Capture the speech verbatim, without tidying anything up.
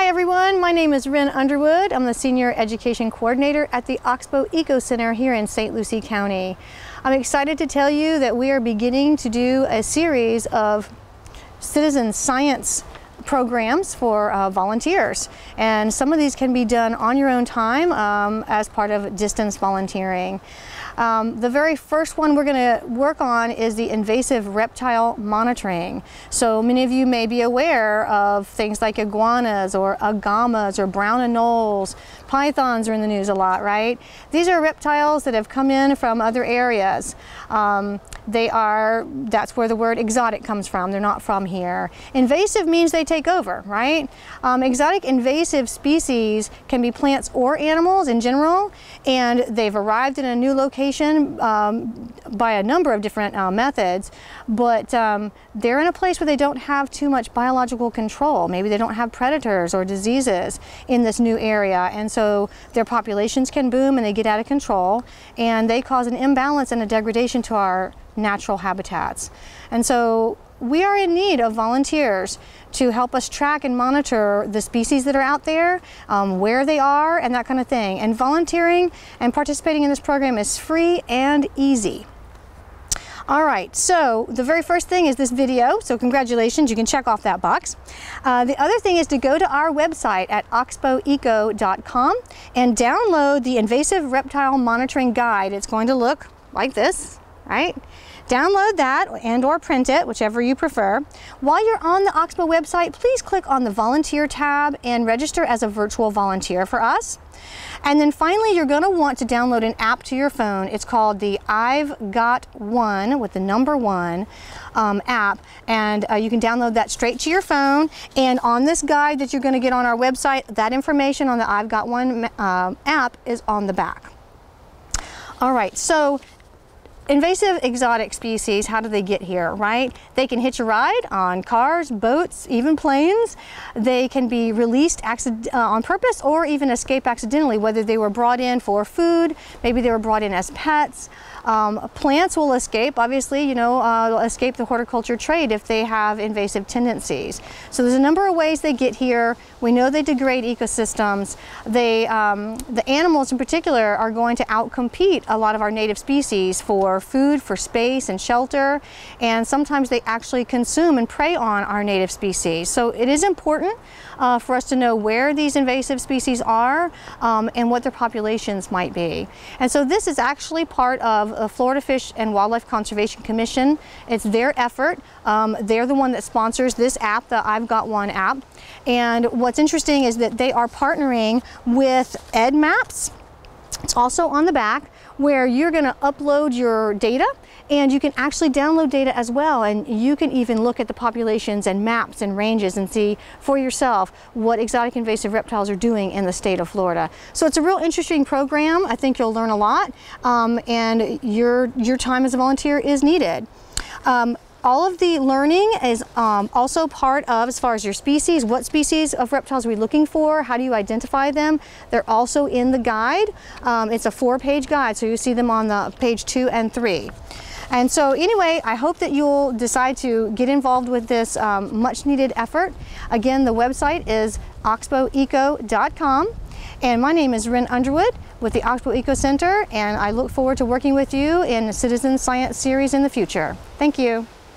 everyone, my name is Ren Underwood. I'm the Senior Education Coordinator at the Oxbow Eco Center here in Saint Lucie County. I'm excited to tell you that we are beginning to do a series of citizen science programs for uh, volunteers, and some of these can be done on your own time um, as part of distance volunteering. Um, the very first one we're going to work on is the invasive reptile monitoring. So many of you may be aware of things like iguanas or agamas or brown anoles. Pythons are in the news a lot, right? These are reptiles that have come in from other areas. Um, they are, that's where the word exotic comes from. They're not from here. Invasive means they take over, right? Um, exotic invasive species can be plants or animals in general, and they've arrived in a new location um, by a number of different uh, methods, but um, they're in a place where they don't have too much biological control. Maybe they don't have predators or diseases in this new area, and so their populations can boom and they get out of control, and they cause an imbalance and a degradation to our natural habitats. And so we are in need of volunteers to help us track and monitor the species that are out there, um, where they are, and that kind of thing. And volunteering and participating in this program is free and easy. All right, so the very first thing is this video, so congratulations, you can check off that box. Uh, the other thing is to go to our website at oxbow eco dot com and download the Invasive Reptile Monitoring Guide. It's going to look like this, right? Download that and or print it, whichever you prefer. While you're on the Oxbow website, please click on the volunteer tab and register as a virtual volunteer for us. And then finally, you're going to want to download an app to your phone. It's called the I've Got One, with the number one um, app, and uh, you can download that straight to your phone. And on this guide that you're going to get on our website, that information on the I've Got One uh, app is on the back. All right, so invasive exotic species, how do they get here, right? They can hitch a ride on cars, boats, even planes. They can be released accident, uh, on purpose or even escape accidentally, whether they were brought in for food, maybe they were brought in as pets. Um, plants will escape, obviously, you know, uh, escape the horticulture trade if they have invasive tendencies. So there's a number of ways they get here. We know they degrade ecosystems. They, um, the animals in particular are going to outcompete a lot of our native species for food, for space and shelter, and sometimes they actually consume and prey on our native species. So it is important uh, for us to know where these invasive species are um, and what their populations might be. And so this is actually part of the Florida Fish and Wildlife Conservation Commission. It's their effort. Um, they're the one that sponsors this app, the I've Got One app. And what's interesting is that they are partnering with EdMaps. It's also on the back, where you're going to upload your data, and you can actually download data as well, and you can even look at the populations and maps and ranges and see for yourself what exotic invasive reptiles are doing in the state of Florida. So it's a real interesting program. I think you'll learn a lot, um, and your, your time as a volunteer is needed. Um, All of the learning is um, also part of, as far as your species, what species of reptiles are we looking for, how do you identify them. They're also in the guide. Um, it's a four-page guide, so you see them on the page two and three. And so anyway, I hope that you'll decide to get involved with this um, much needed effort. Again, the website is oxbow eco dot com. And my name is Ren Underwood with the Oxbow Eco Center, and I look forward to working with you in a citizen science series in the future. Thank you.